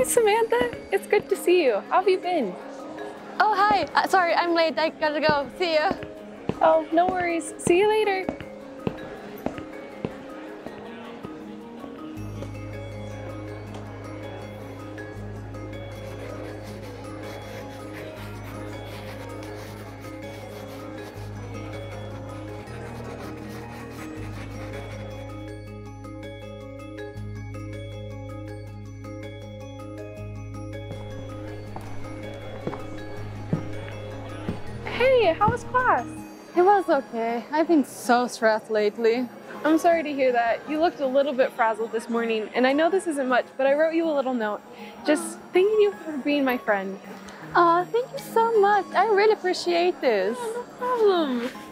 Samantha, it's good to see you. How have you been? Oh, hi. Sorry, I'm late. I gotta go. See ya. Oh, no worries. See you later. Hey, how was class? It was okay. I've been so stressed lately. I'm sorry to hear that. You looked a little bit frazzled this morning, and I know this isn't much, but I wrote you a little note. Just thanking you for being my friend. Thank you so much. I really appreciate this. No problem.